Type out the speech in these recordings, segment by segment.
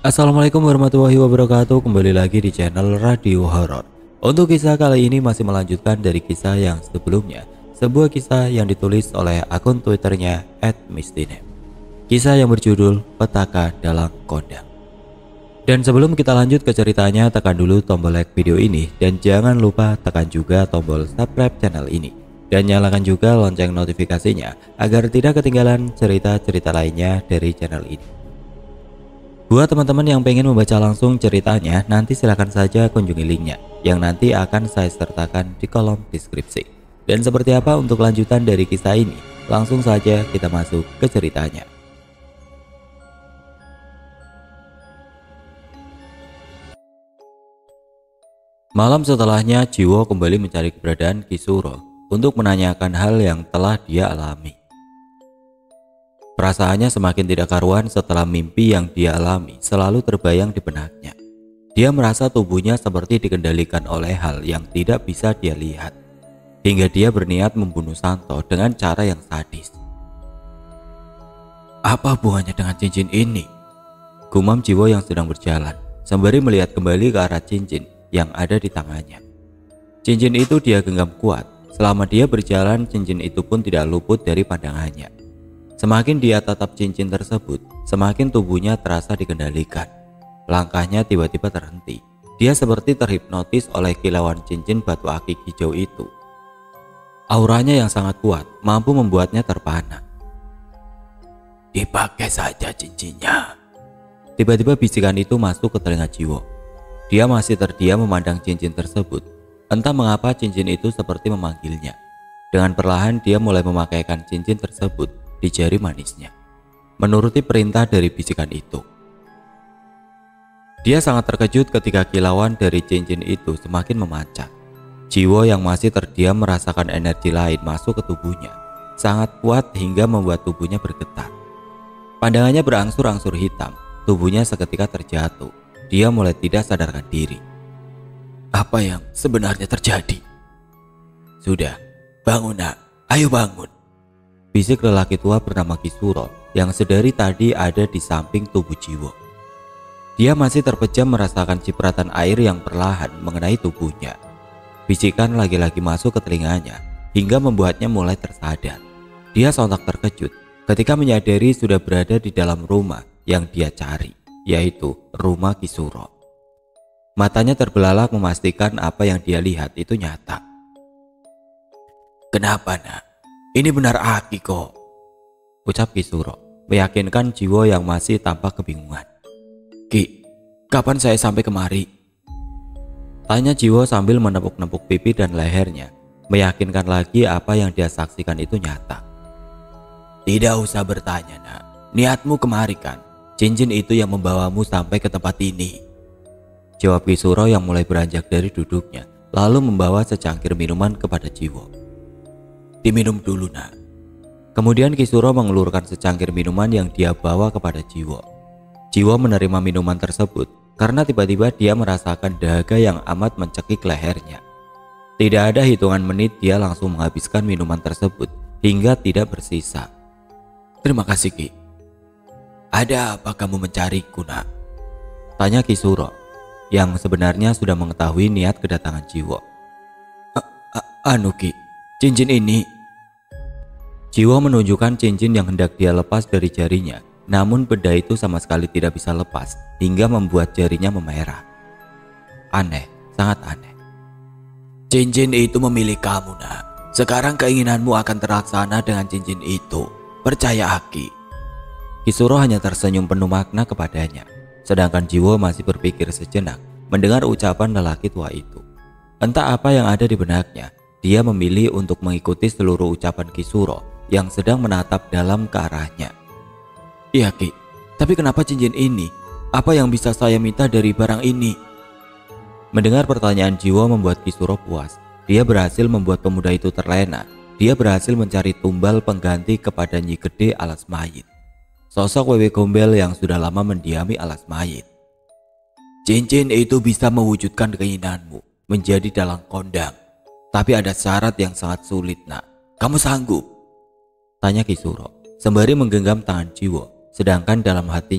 Assalamualaikum warahmatullahi wabarakatuh. Kembali lagi di channel Radio Horor. Untuk kisah kali ini masih melanjutkan dari kisah yang sebelumnya. Sebuah kisah yang ditulis oleh akun Twitternya @mistinem. Kisah yang berjudul Petaka Dalam Kondang. Dan sebelum kita lanjut ke ceritanya, tekan dulu tombol like video ini dan jangan lupa tekan juga tombol subscribe channel ini dan nyalakan juga lonceng notifikasinya agar tidak ketinggalan cerita-cerita lainnya dari channel ini. Buat teman-teman yang pengen membaca langsung ceritanya, nanti silahkan saja kunjungi linknya yang nanti akan saya sertakan di kolom deskripsi. Dan seperti apa untuk lanjutan dari kisah ini? Langsung saja kita masuk ke ceritanya. Malam setelahnya, Jiwo kembali mencari keberadaan Kisuro untuk menanyakan hal yang telah dia alami. Perasaannya semakin tidak karuan setelah mimpi yang dia alami selalu terbayang di benaknya. Dia merasa tubuhnya seperti dikendalikan oleh hal yang tidak bisa dia lihat, hingga dia berniat membunuh Santo dengan cara yang sadis. Apa hubungannya dengan cincin ini? Gumam Jiwo yang sedang berjalan, sembari melihat kembali ke arah cincin yang ada di tangannya. Cincin itu dia genggam kuat. Selama dia berjalan, cincin itu pun tidak luput dari pandangannya. Semakin dia tatap cincin tersebut, semakin tubuhnya terasa dikendalikan. Langkahnya tiba-tiba terhenti. Dia seperti terhipnotis oleh kilauan cincin batu akik hijau itu. Auranya yang sangat kuat mampu membuatnya terpana. Dipakai saja cincinnya. Tiba-tiba bisikan itu masuk ke telinga Jiwo. Dia masih terdiam memandang cincin tersebut. Entah mengapa cincin itu seperti memanggilnya. Dengan perlahan dia mulai memakaikan cincin tersebut di jari manisnya, menuruti perintah dari bisikan itu. Dia sangat terkejut ketika kilauan dari cincin itu semakin memancar. Jiwo yang masih terdiam merasakan energi lain masuk ke tubuhnya, sangat kuat hingga membuat tubuhnya bergetar. Pandangannya berangsur-angsur hitam, tubuhnya seketika terjatuh. Dia mulai tidak sadarkan diri. Apa yang sebenarnya terjadi? Sudah, bangun nak, ayo bangun. Bisik lelaki tua bernama Kisuro yang sedari tadi ada di samping tubuh Jiwo. Dia masih terpejam merasakan cipratan air yang perlahan mengenai tubuhnya. Bisikan lagi-lagi masuk ke telinganya hingga membuatnya mulai tersadar. Dia sontak terkejut ketika menyadari sudah berada di dalam rumah yang dia cari, yaitu rumah Kisuro. Matanya terbelalak memastikan apa yang dia lihat itu nyata. Kenapa nak? Ini benar Aki kok, ucap Kisuro, meyakinkan Jiwo yang masih tampak kebingungan. Ki, kapan saya sampai kemari? Tanya Jiwo sambil menepuk-nepuk pipi dan lehernya, meyakinkan lagi apa yang dia saksikan itu nyata. Tidak usah bertanya nak, niatmu kemari kan? Cincin itu yang membawamu sampai ke tempat ini, jawab Kisuro yang mulai beranjak dari duduknya, lalu membawa secangkir minuman kepada Jiwo. Diminum dulu nak. Kemudian Kisuro mengelurkan secangkir minuman yang dia bawa kepada Jiwo. Jiwo menerima minuman tersebut karena tiba-tiba dia merasakan dahaga yang amat mencekik lehernya. Tidak ada hitungan menit dia langsung menghabiskan minuman tersebut hingga tidak bersisa. Terima kasih Ki. Ada apa kamu mencariku nak? Tanya Kisuro yang sebenarnya sudah mengetahui niat kedatangan Jiwo. Anu Ki, cincin ini. Jiwo menunjukkan cincin yang hendak dia lepas dari jarinya, namun benda itu sama sekali tidak bisa lepas hingga membuat jarinya memerah. Aneh, sangat aneh. Cincin itu memilih kamu nak. Sekarang keinginanmu akan terlaksana dengan cincin itu. Percaya Aki. Kisuro hanya tersenyum penuh makna kepadanya, sedangkan Jiwo masih berpikir sejenak mendengar ucapan lelaki tua itu. Entah apa yang ada di benaknya, dia memilih untuk mengikuti seluruh ucapan Kisuro yang sedang menatap dalam ke arahnya. Iya Ki, tapi kenapa cincin ini? Apa yang bisa saya minta dari barang ini? Mendengar pertanyaan Jiwo membuat Kisuro puas. Dia berhasil membuat pemuda itu terlena. Dia berhasil mencari tumbal pengganti kepada Nyi Gede alas mayit, sosok Wewe Gombel yang sudah lama mendiami alas mayit. Cincin itu bisa mewujudkan keinginanmu menjadi dalang kondang. Tapi ada syarat yang sangat sulit nak. Kamu sanggup? Tanya Kisuro sembari menggenggam tangan Jiwo, sedangkan dalam hatinya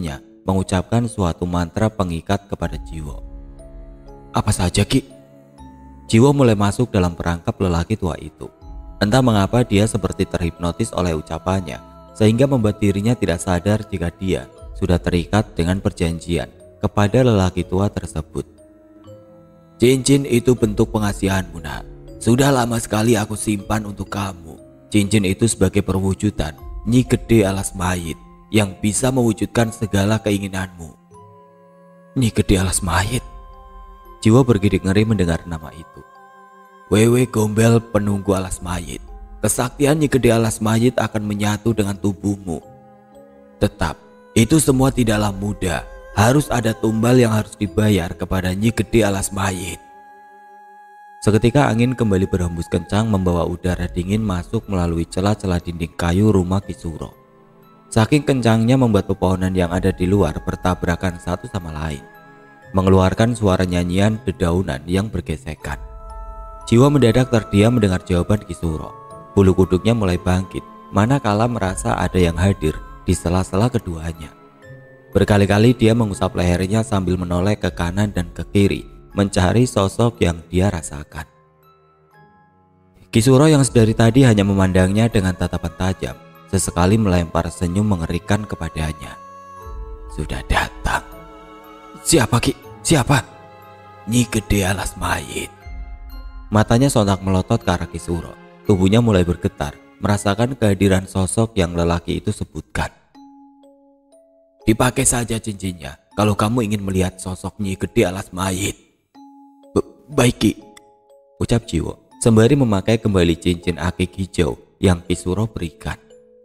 mengucapkan suatu mantra pengikat kepada Jiwo. Apa saja, Ki? Jiwo mulai masuk dalam perangkap lelaki tua itu. Entah mengapa dia seperti terhipnotis oleh ucapannya, sehingga membuat dirinya tidak sadar jika dia sudah terikat dengan perjanjian kepada lelaki tua tersebut. Cincin itu bentuk pengasihanmu, nak. Sudah lama sekali aku simpan untuk kamu. Cincin itu sebagai perwujudan Nyi Gede Alas Mayit yang bisa mewujudkan segala keinginanmu. Nyi Gede Alas Mayit. Jiwo bergidik ngeri mendengar nama itu. Wewe Gombel penunggu alas mayit. Kesaktian Nyi Gede Alas Mayit akan menyatu dengan tubuhmu. Tetap, itu semua tidaklah mudah. Harus ada tumbal yang harus dibayar kepada Nyi Gede Alas Mayit. Seketika angin kembali berhembus kencang membawa udara dingin masuk melalui celah-celah dinding kayu rumah Ki Suro. Saking kencangnya membuat pepohonan yang ada di luar bertabrakan satu sama lain, mengeluarkan suara nyanyian dedaunan yang bergesekan. Jiwo mendadak terdiam mendengar jawaban Ki Suro. Bulu kuduknya mulai bangkit, manakala merasa ada yang hadir di sela-sela keduanya. Berkali-kali dia mengusap lehernya sambil menoleh ke kanan dan ke kiri, mencari sosok yang dia rasakan. Ki Suro yang sedari tadi hanya memandangnya dengan tatapan tajam, sesekali melempar senyum mengerikan kepadanya. Sudah datang. Siapa, Ki? Siapa? Nyi Gede Alas Mayit. Matanya sontak melotot ke arah Ki Suro. Tubuhnya mulai bergetar, merasakan kehadiran sosok yang lelaki itu sebutkan. Dipakai saja cincinnya kalau kamu ingin melihat sosok Nyi Gede Alas Mayit. Baik, Ki, ucap Jiwo sembari memakai kembali cincin akik hijau yang Ki Suro berikan.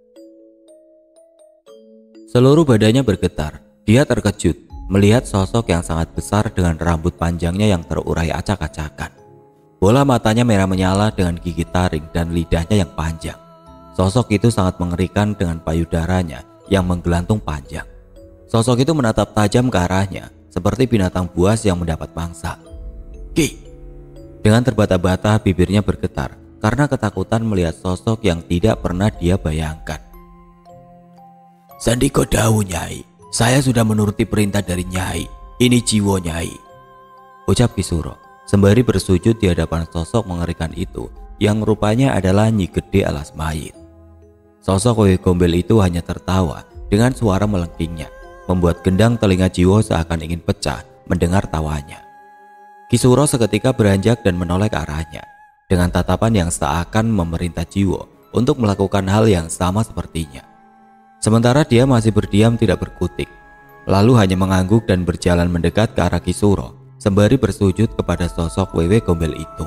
Seluruh badannya bergetar. Dia terkejut melihat sosok yang sangat besar dengan rambut panjangnya yang terurai acak-acakan. Bola matanya merah menyala dengan gigi taring dan lidahnya yang panjang. Sosok itu sangat mengerikan dengan payudaranya yang menggelantung panjang. Sosok itu menatap tajam ke arahnya seperti binatang buas yang mendapat mangsa. Ki! Dengan terbata-bata bibirnya bergetar karena ketakutan melihat sosok yang tidak pernah dia bayangkan. Sandiko Dawu, Nyai. Saya sudah menuruti perintah dari Nyai. Ini Jiwo, Nyai, ucap Ki Suro sembari bersujud di hadapan sosok mengerikan itu yang rupanya adalah Nyi Gede Alas Mayit. Sosok Wewe Gombel itu hanya tertawa dengan suara melengkingnya, membuat gendang telinga Jiwo seakan ingin pecah mendengar tawanya. Ki Suro seketika beranjak dan menoleh ke arahnya dengan tatapan yang seakan memerintah Jiwo untuk melakukan hal yang sama sepertinya. Sementara dia masih berdiam tidak berkutik, lalu hanya mengangguk dan berjalan mendekat ke arah Ki Suro sembari bersujud kepada sosok Wewe Gombel itu.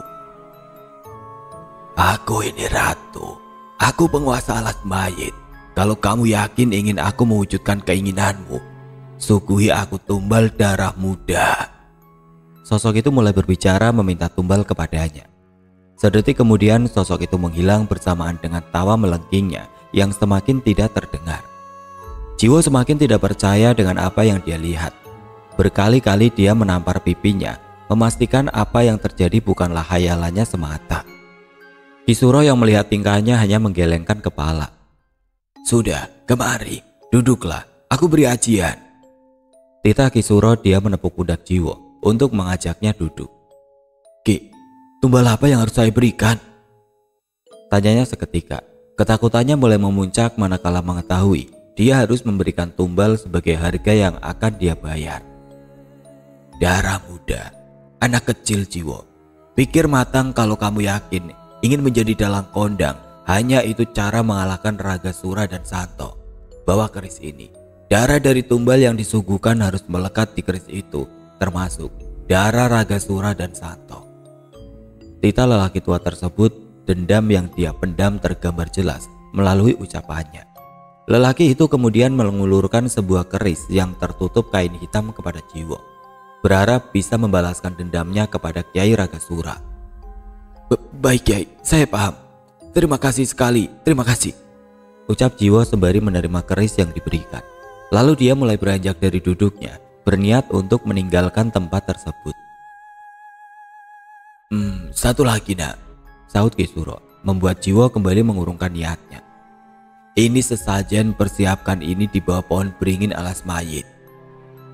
Aku ini ratu, aku penguasa alas mayit. Kalau kamu yakin ingin aku mewujudkan keinginanmu, suguhi aku tumbal darah muda. Sosok itu mulai berbicara meminta tumbal kepadanya. Sedetik kemudian sosok itu menghilang bersamaan dengan tawa melengkingnya yang semakin tidak terdengar. Jiwo semakin tidak percaya dengan apa yang dia lihat. Berkali-kali dia menampar pipinya, memastikan apa yang terjadi bukanlah hayalannya semata. Ki Suro yang melihat tingkahnya hanya menggelengkan kepala. Sudah, kemari, duduklah, aku beri ajian. Titah Ki Suro dia menepuk pundak Jiwo untuk mengajaknya duduk. Ki, tumbal apa yang harus saya berikan? Tanyanya seketika. Ketakutannya mulai memuncak manakala mengetahui dia harus memberikan tumbal sebagai harga yang akan dia bayar. Darah muda, anak kecil Jiwo. Pikir matang kalau kamu yakin ingin menjadi dalang kondang. Hanya itu cara mengalahkan Raga Sura dan Santo. Bawa keris ini. Darah dari tumbal yang disuguhkan harus melekat di keris itu, termasuk darah Raga Sura dan Santo. Titah lelaki tua tersebut, dendam yang dia pendam tergambar jelas melalui ucapannya. Lelaki itu kemudian mengulurkan sebuah keris yang tertutup kain hitam kepada Jiwo, berharap bisa membalaskan dendamnya kepada Kiai Raga Sura. Baik, Kiai, saya paham. Terima kasih sekali, terima kasih, ucap Jiwo sembari menerima keris yang diberikan. Lalu dia mulai beranjak dari duduknya, berniat untuk meninggalkan tempat tersebut. Satu lagi, nak, sahut Ki Suro, membuat Jiwo kembali mengurungkan niatnya. Ini sesajen persiapkan ini di bawah pohon beringin alas mayit.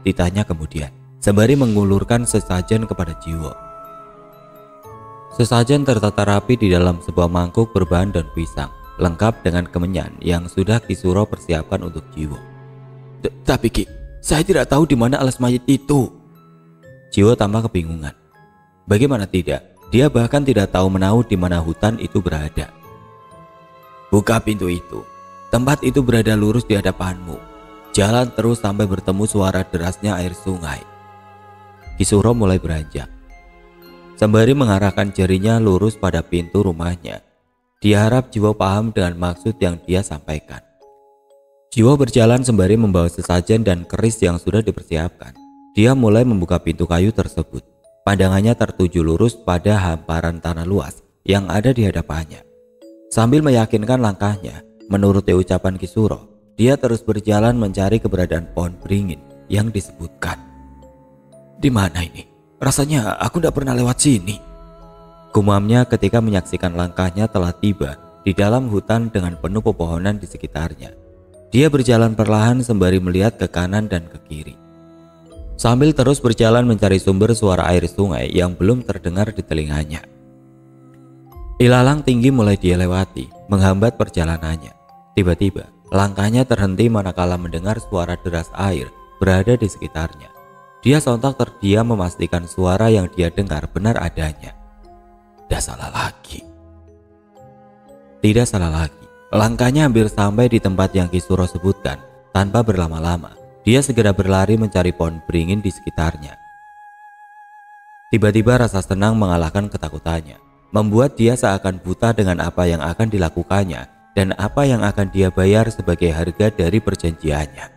ditanya kemudian, sembari mengulurkan sesajen kepada Jiwo. Sesajen tertata rapi di dalam sebuah mangkuk berbahan daun pisang, lengkap dengan kemenyan yang sudah Ki Suro persiapkan untuk Jiwo. Tapi Ki, saya tidak tahu di mana alas mayat itu. Jiwo tampak kebingungan. Bagaimana tidak? Dia bahkan tidak tahu menahu di mana hutan itu berada. Buka pintu itu. Tempat itu berada lurus di hadapanmu. Jalan terus sampai bertemu suara derasnya air sungai. Ki Suro mulai beranjak. Sembari mengarahkan jarinya lurus pada pintu rumahnya. Dia harap Jiwo paham dengan maksud yang dia sampaikan. Jiwo berjalan sembari membawa sesajen dan keris yang sudah dipersiapkan. Dia mulai membuka pintu kayu tersebut. Pandangannya tertuju lurus pada hamparan tanah luas yang ada di hadapannya. Sambil meyakinkan langkahnya, menuruti ucapan Ki Suro, dia terus berjalan mencari keberadaan pohon beringin yang disebutkan. Di mana ini? Rasanya aku tidak pernah lewat sini. Gumamnya ketika menyaksikan langkahnya telah tiba di dalam hutan dengan penuh pepohonan di sekitarnya. Dia berjalan perlahan sembari melihat ke kanan dan ke kiri. Sambil terus berjalan mencari sumber suara air sungai yang belum terdengar di telinganya. Ilalang tinggi mulai dia lewati, menghambat perjalanannya. Tiba-tiba, langkahnya terhenti manakala mendengar suara deras air berada di sekitarnya. Dia sontak terdiam memastikan suara yang dia dengar benar adanya. Tidak salah lagi. Tidak salah lagi. Langkahnya hampir sampai di tempat yang Ki Suro sebutkan. Tanpa berlama-lama, dia segera berlari mencari pohon beringin di sekitarnya. Tiba-tiba rasa senang mengalahkan ketakutannya, membuat dia seakan buta dengan apa yang akan dilakukannya dan apa yang akan dia bayar sebagai harga dari perjanjiannya.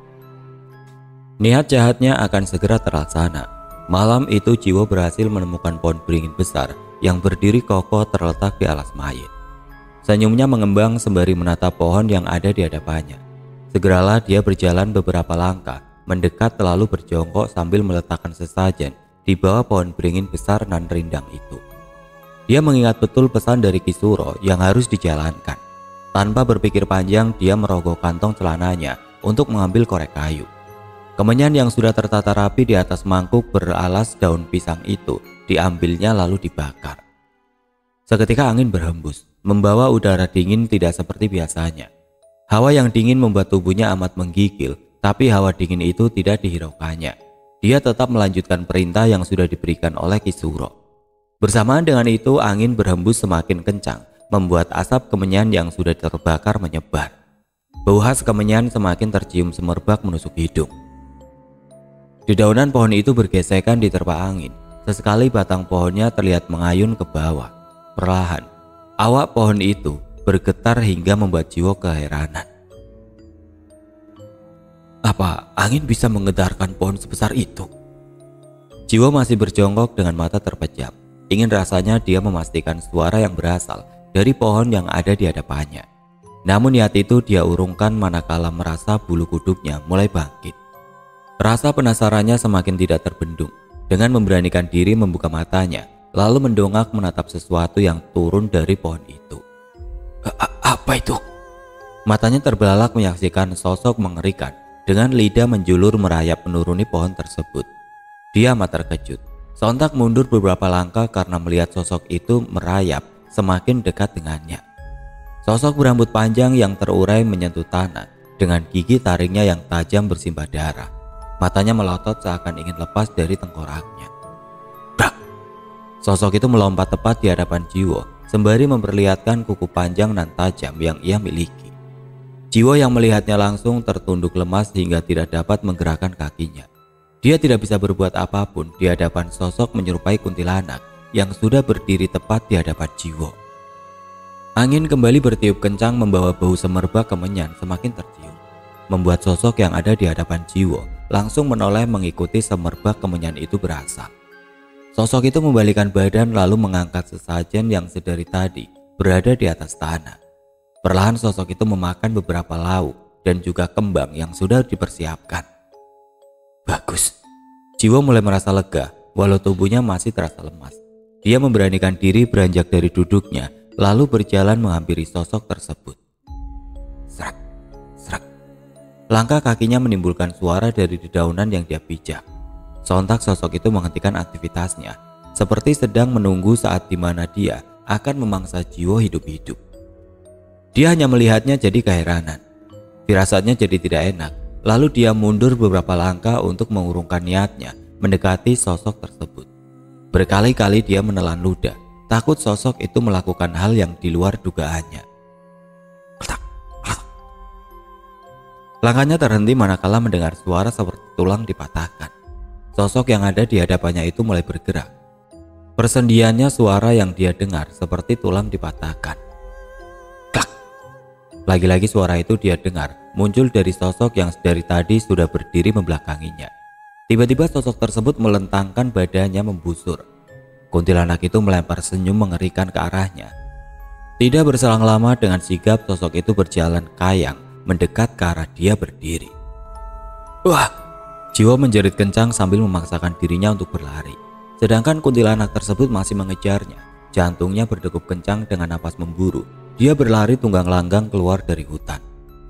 Niat jahatnya akan segera terlaksana. Malam itu Jiwo berhasil menemukan pohon beringin besar yang berdiri kokoh terletak di alas mayat. Senyumnya mengembang sembari menatap pohon yang ada di hadapannya. Segeralah dia berjalan beberapa langkah, mendekat lalu berjongkok sambil meletakkan sesajen di bawah pohon beringin besar nan rindang itu. Dia mengingat betul pesan dari Ki Suro yang harus dijalankan. Tanpa berpikir panjang, dia merogoh kantong celananya untuk mengambil korek kayu. Kemenyan yang sudah tertata rapi di atas mangkuk beralas daun pisang itu diambilnya lalu dibakar. Seketika angin berhembus, membawa udara dingin tidak seperti biasanya. Hawa yang dingin membuat tubuhnya amat menggigil, tapi hawa dingin itu tidak dihiraukannya. Dia tetap melanjutkan perintah yang sudah diberikan oleh Ki Suro. Bersamaan dengan itu, angin berhembus semakin kencang, membuat asap kemenyan yang sudah terbakar menyebar. Bau khas kemenyan semakin tercium semerbak menusuk hidung. Dedaunan pohon itu bergesekan diterpa angin. Sesekali batang pohonnya terlihat mengayun ke bawah. Perlahan, awak pohon itu bergetar hingga membuat Jiwo keheranan. Apa angin bisa menggetarkan pohon sebesar itu? Jiwo masih berjongkok dengan mata terpejam. Ingin rasanya dia memastikan suara yang berasal dari pohon yang ada di hadapannya. Namun niat itu dia urungkan manakala merasa bulu kuduknya mulai bangkit. Rasa penasarannya semakin tidak terbendung. Dengan memberanikan diri membuka matanya, lalu mendongak menatap sesuatu yang turun dari pohon itu. Apa itu? Matanya terbelalak menyaksikan sosok mengerikan dengan lidah menjulur merayap menuruni pohon tersebut. Dia amat terkejut. Sontak mundur beberapa langkah karena melihat sosok itu merayap semakin dekat dengannya. Sosok berambut panjang yang terurai menyentuh tanah dengan gigi taringnya yang tajam bersimbah darah. Matanya melotot seakan ingin lepas dari tengkoraknya. Brak! Sosok itu melompat tepat di hadapan Jiwo sembari memperlihatkan kuku panjang dan tajam yang ia miliki. Jiwo yang melihatnya langsung tertunduk lemas hingga tidak dapat menggerakkan kakinya. Dia tidak bisa berbuat apapun di hadapan sosok menyerupai kuntilanak yang sudah berdiri tepat di hadapan Jiwo. Angin kembali bertiup kencang membawa bau semerbak kemenyan semakin tercium, membuat sosok yang ada di hadapan Jiwo langsung menoleh mengikuti semerbak kemenyan itu berasal. Sosok itu membalikkan badan lalu mengangkat sesajen yang sedari tadi berada di atas tanah. Perlahan sosok itu memakan beberapa lauk dan juga kembang yang sudah dipersiapkan. Bagus. Jiwo mulai merasa lega walau tubuhnya masih terasa lemas. Dia memberanikan diri beranjak dari duduknya lalu berjalan menghampiri sosok tersebut. Serak, serak. Langkah kakinya menimbulkan suara dari dedaunan yang dia pijak. Sontak sosok itu menghentikan aktivitasnya, seperti sedang menunggu saat dimana dia akan memangsa Jiwo hidup-hidup. Dia hanya melihatnya jadi keheranan. Firasatnya jadi tidak enak. Lalu dia mundur beberapa langkah untuk mengurungkan niatnya mendekati sosok tersebut. Berkali-kali dia menelan ludah, takut sosok itu melakukan hal yang di luar dugaannya. Langkahnya terhenti manakala mendengar suara seperti tulang dipatahkan. Sosok yang ada di hadapannya itu mulai bergerak. Persendiannya suara yang dia dengar seperti tulang dipatahkan. Klak! Lagi-lagi suara itu dia dengar muncul dari sosok yang dari tadi sudah berdiri membelakanginya. Tiba-tiba sosok tersebut melentangkan badannya membusur. Kuntilanak itu melempar senyum mengerikan ke arahnya. Tidak berselang lama dengan sigap sosok itu berjalan kayang mendekat ke arah dia berdiri. Wah! Jiwo menjerit kencang sambil memaksakan dirinya untuk berlari. Sedangkan kuntilanak tersebut masih mengejarnya. Jantungnya berdegup kencang dengan napas memburu. Dia berlari tunggang langgang keluar dari hutan.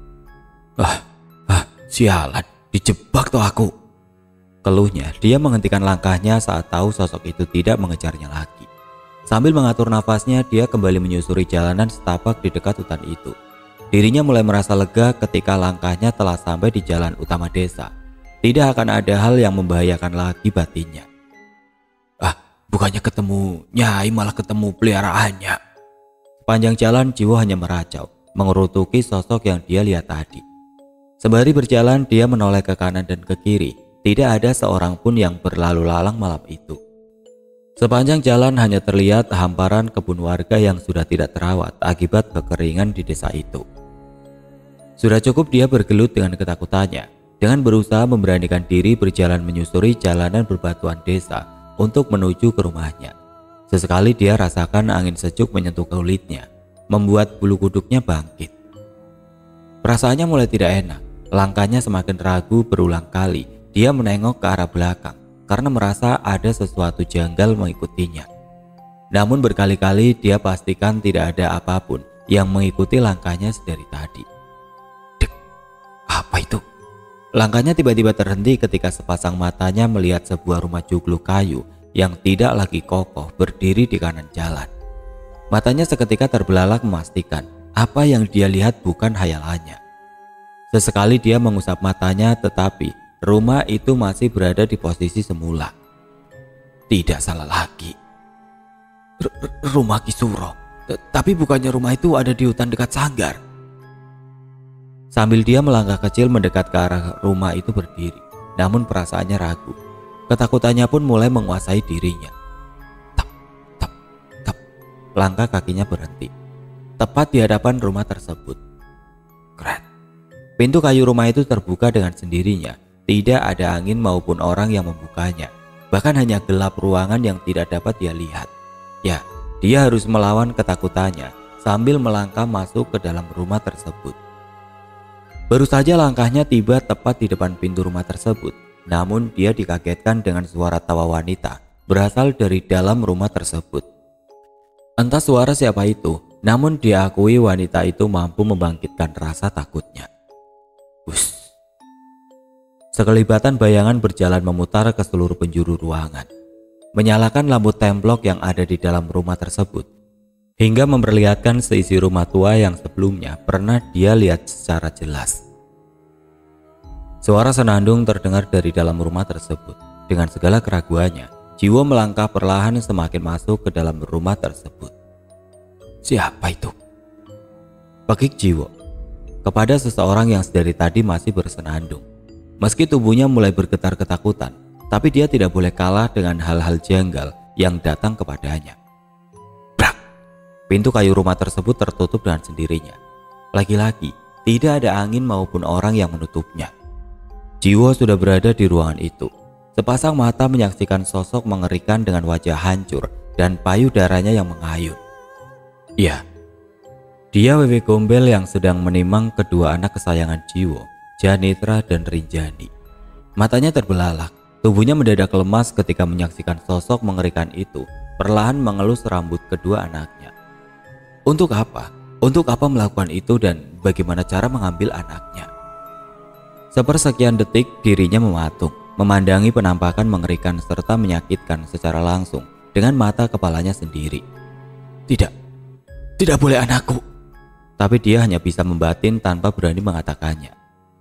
Sialan, dijebak toh aku. Keluhnya, dia menghentikan langkahnya saat tahu sosok itu tidak mengejarnya lagi. Sambil mengatur nafasnya, dia kembali menyusuri jalanan setapak di dekat hutan itu. Dirinya mulai merasa lega ketika langkahnya telah sampai di jalan utama desa. Tidak akan ada hal yang membahayakan lagi batinnya. Bukannya ketemu Nyai malah ketemu peliharaannya. Sepanjang jalan Jiwo hanya meracau, mengerutuki sosok yang dia lihat tadi. Sembari berjalan dia menoleh ke kanan dan ke kiri. Tidak ada seorang pun yang berlalu lalang malam itu. Sepanjang jalan hanya terlihat hamparan kebun warga yang sudah tidak terawat akibat kekeringan di desa itu. Sudah cukup dia bergelut dengan ketakutannya, dengan berusaha memberanikan diri berjalan menyusuri jalanan berbatuan desa untuk menuju ke rumahnya. Sesekali dia rasakan angin sejuk menyentuh kulitnya, membuat bulu kuduknya bangkit. Perasaannya mulai tidak enak, langkahnya semakin ragu. Berulang kali dia menengok ke arah belakang karena merasa ada sesuatu janggal mengikutinya. Namun berkali-kali dia pastikan tidak ada apapun yang mengikuti langkahnya dari tadi. Apa itu? Langkahnya tiba-tiba terhenti ketika sepasang matanya melihat sebuah rumah jugluk kayu yang tidak lagi kokoh berdiri di kanan jalan. Matanya seketika terbelalak memastikan apa yang dia lihat bukan hayalannya. Sesekali dia mengusap matanya, tetapi rumah itu masih berada di posisi semula. Tidak salah lagi. Rumah Ki Suro. Tapi bukannya rumah itu ada di hutan dekat Sanggar? Sambil dia melangkah kecil mendekat ke arah rumah itu berdiri, namun perasaannya ragu. Ketakutannya pun mulai menguasai dirinya. Tap, tap, tap. Langkah kakinya berhenti, tepat di hadapan rumah tersebut. Keren. Pintu kayu rumah itu terbuka dengan sendirinya. Tidak ada angin maupun orang yang membukanya. Bahkan hanya gelap ruangan yang tidak dapat dia lihat. Ya, dia harus melawan ketakutannya sambil melangkah masuk ke dalam rumah tersebut. Baru saja langkahnya tiba tepat di depan pintu rumah tersebut, namun dia dikagetkan dengan suara tawa wanita berasal dari dalam rumah tersebut. Entah suara siapa itu, namun diakui wanita itu mampu membangkitkan rasa takutnya. Us. Sekelibatan bayangan berjalan memutar ke seluruh penjuru ruangan, menyalakan lampu templok yang ada di dalam rumah tersebut, hingga memperlihatkan seisi rumah tua yang sebelumnya pernah dia lihat secara jelas. Suara senandung terdengar dari dalam rumah tersebut. Dengan segala keraguannya, Jiwo melangkah perlahan semakin masuk ke dalam rumah tersebut. Siapa itu? Pekik Jiwo kepada seseorang yang dari tadi masih bersenandung. Meski tubuhnya mulai bergetar ketakutan, tapi dia tidak boleh kalah dengan hal-hal janggal yang datang kepadanya. Brak! Pintu kayu rumah tersebut tertutup dengan sendirinya. Lagi-lagi, tidak ada angin maupun orang yang menutupnya. Jiwo sudah berada di ruangan itu. Sepasang mata menyaksikan sosok mengerikan dengan wajah hancur dan payudaranya yang mengayun. Ya, dia Wewe Gombel yang sedang menimang kedua anak kesayangan Jiwo, Janitra dan Rinjani. Matanya terbelalak, tubuhnya mendadak lemas ketika menyaksikan sosok mengerikan itu perlahan mengelus rambut kedua anaknya. Untuk apa? Untuk apa melakukan itu dan bagaimana cara mengambil anaknya? Sepersekian detik dirinya mematung, memandangi penampakan mengerikan serta menyakitkan secara langsung dengan mata kepalanya sendiri. Tidak boleh anakku. Tapi dia hanya bisa membatin tanpa berani mengatakannya.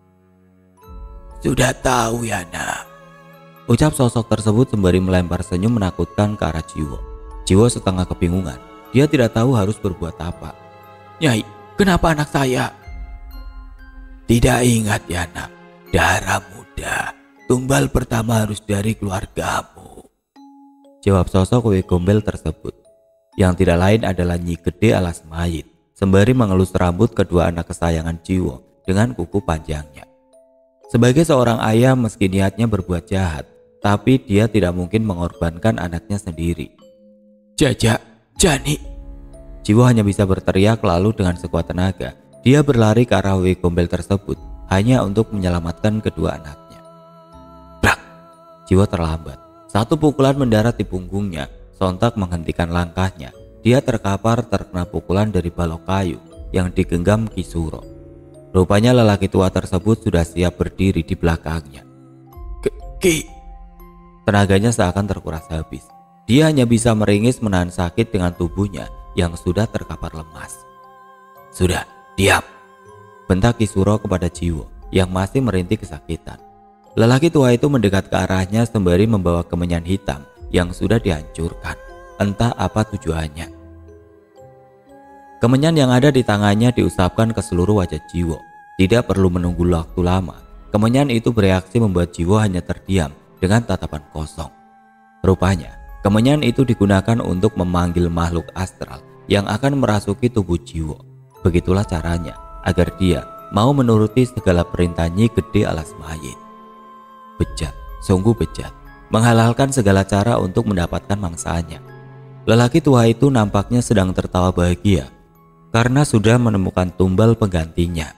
Sudah tahu ya nak, ucap sosok tersebut sembari melempar senyum menakutkan ke arah Jiwo. Jiwo setengah kebingungan, dia tidak tahu harus berbuat apa. Nyai, kenapa anak saya? Tidak ingat ya nak, darah muda, tumbal pertama harus dari keluargamu, jawab sosok Wewe Gombel tersebut, yang tidak lain adalah Nyi Gede Alas Mayit, sembari mengelus rambut kedua anak kesayangan Jiwo dengan kuku panjangnya. Sebagai seorang ayah, meski niatnya berbuat jahat, tapi dia tidak mungkin mengorbankan anaknya sendiri. Jani. Jiwo hanya bisa berteriak, lalu dengan sekuat tenaga dia berlari ke arah Wewe Gombel tersebut hanya untuk menyelamatkan kedua anaknya. Brak! Jiwo terlambat. Satu pukulan mendarat di punggungnya, sontak menghentikan langkahnya. Dia terkapar terkena pukulan dari balok kayu yang digenggam Ki Suro. Rupanya lelaki tua tersebut sudah siap berdiri di belakangnya. Ki! Tenaganya seakan terkuras habis. Dia hanya bisa meringis menahan sakit dengan tubuhnya yang sudah terkapar lemas. Sudah, diam! Bentak Ki Suro kepada Jiwo yang masih merintih kesakitan. Lelaki tua itu mendekat ke arahnya sembari membawa kemenyan hitam yang sudah dihancurkan. Entah apa tujuannya. Kemenyan yang ada di tangannya diusapkan ke seluruh wajah Jiwo. Tidak perlu menunggu waktu lama. Kemenyan itu bereaksi membuat Jiwo hanya terdiam dengan tatapan kosong. Rupanya, kemenyan itu digunakan untuk memanggil makhluk astral yang akan merasuki tubuh Jiwo. Begitulah caranya agar dia mau menuruti segala perintah Nyi Gede Alas Mayit. Bejat, sungguh bejat, menghalalkan segala cara untuk mendapatkan mangsanya. Lelaki tua itu nampaknya sedang tertawa bahagia karena sudah menemukan tumbal penggantinya.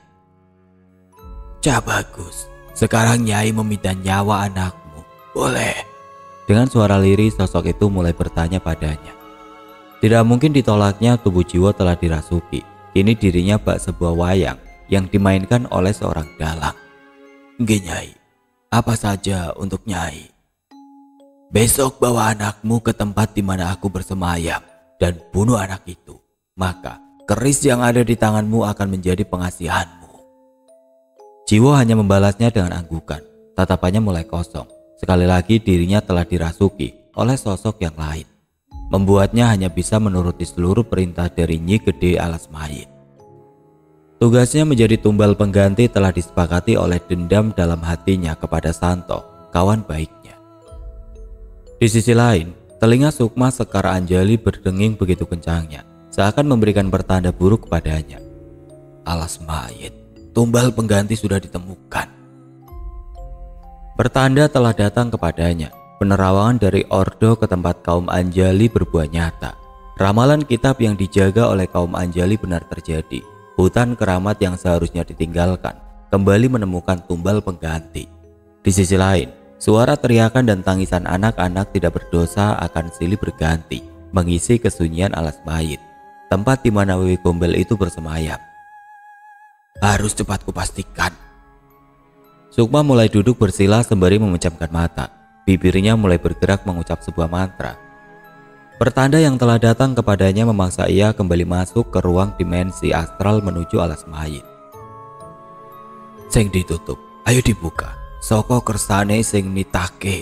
Bagus, sekarang Nyai meminta nyawa anakmu, boleh? Dengan suara lirih sosok itu mulai bertanya padanya. Tidak mungkin ditolaknya, tubuh Jiwo telah dirasuki. Kini dirinya bak sebuah wayang yang dimainkan oleh seorang dalang. Nggih Nyai, apa saja untuk Nyai? Besok bawa anakmu ke tempat di mana aku bersemayam dan bunuh anak itu. Maka keris yang ada di tanganmu akan menjadi pengasihanmu. Jiwo hanya membalasnya dengan anggukan. Tatapannya mulai kosong. Sekali lagi dirinya telah dirasuki oleh sosok yang lain, membuatnya hanya bisa menuruti seluruh perintah dari Nyi Gede Alas Mayit. Tugasnya menjadi tumbal pengganti telah disepakati oleh dendam dalam hatinya kepada Santo, kawan baiknya. Di sisi lain, telinga Sukma Sekar Anjali berdenging begitu kencangnya, seakan memberikan pertanda buruk kepadanya. Alas Mayit, tumbal pengganti sudah ditemukan. Pertanda telah datang kepadanya. Penerawangan dari Ordo ke tempat kaum Anjali berbuah nyata. Ramalan kitab yang dijaga oleh kaum Anjali benar terjadi. Hutan keramat yang seharusnya ditinggalkan kembali menemukan tumbal pengganti. Di sisi lain, suara teriakan dan tangisan anak-anak tidak berdosa akan silih berganti mengisi kesunyian Alas Mayit, tempat di mana Wewe Gombel itu bersemayam. Harus cepat kupastikan. Sukma mulai duduk bersila sembari memejamkan mata. Bibirnya mulai bergerak mengucap sebuah mantra. Pertanda yang telah datang kepadanya memaksa ia kembali masuk ke ruang dimensi astral menuju Alas Mayit. Sing ditutup, ayo dibuka. Soko kersane sing nitake.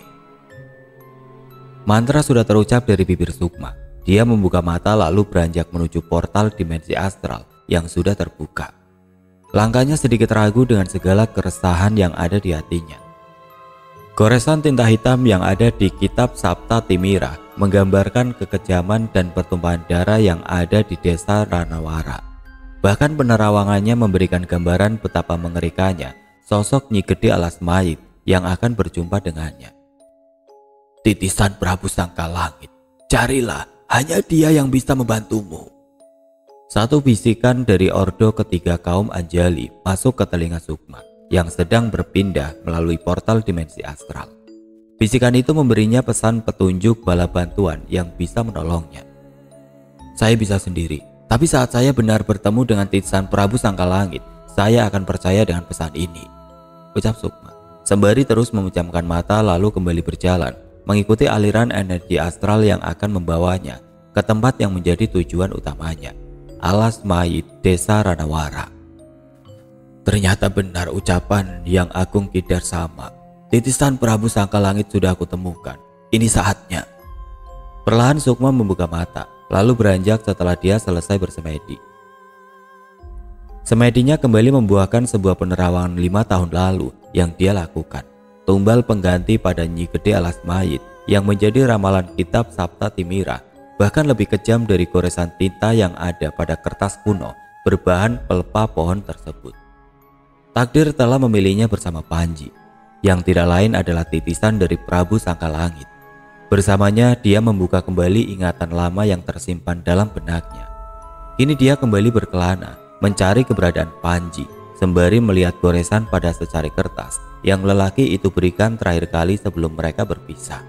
Mantra sudah terucap dari bibir Sukma. Dia membuka mata lalu beranjak menuju portal dimensi astral yang sudah terbuka. Langkahnya sedikit ragu dengan segala keresahan yang ada di hatinya. Goresan tinta hitam yang ada di kitab Sapta Timira menggambarkan kekejaman dan pertumpahan darah yang ada di desa Ranawara. Bahkan penerawangannya memberikan gambaran betapa mengerikannya sosok Nyi Gede Alas Mayit yang akan berjumpa dengannya. Titisan Prabu Sangkalangit, carilah, hanya dia yang bisa membantumu. Satu bisikan dari Ordo ketiga kaum Anjali masuk ke telinga Sukma yang sedang berpindah melalui portal dimensi astral. Bisikan itu memberinya pesan petunjuk bala bantuan yang bisa menolongnya. Saya bisa sendiri, tapi saat saya benar bertemu dengan titisan Prabu Sangkalangit, saya akan percaya dengan pesan ini. ucap Sukma, sembari terus memejamkan mata lalu kembali berjalan, mengikuti aliran energi astral yang akan membawanya ke tempat yang menjadi tujuan utamanya, Alas Mayit Desa Ranawara. Ternyata benar ucapan yang Agung Kidar sama. Titisan Prabu Sangkalangit sudah aku temukan. Ini saatnya. Perlahan Sukma membuka mata, lalu beranjak setelah dia selesai bersemedi. Semedinya kembali membuahkan sebuah penerawangan 5 tahun lalu yang dia lakukan. Tumbal pengganti pada Nyi Gede Alas Mayit yang menjadi ramalan kitab Sabta Timira, bahkan lebih kejam dari goresan tinta yang ada pada kertas kuno berbahan pelepah pohon tersebut. Takdir telah memilihnya bersama Panji, yang tidak lain adalah titisan dari Prabu Sangkalangit. Bersamanya dia membuka kembali ingatan lama yang tersimpan dalam benaknya. Kini dia kembali berkelana mencari keberadaan Panji, sembari melihat goresan pada secari kertas yang lelaki itu berikan terakhir kali sebelum mereka berpisah.